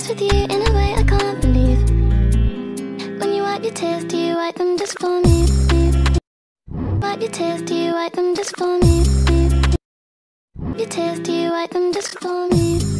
obsessed with you in a way I can't believe. When you wipe your tears, do you wipe them just for me? Wipe your tears, do you wipe them just for me? Your tears, do you wipe them just for me?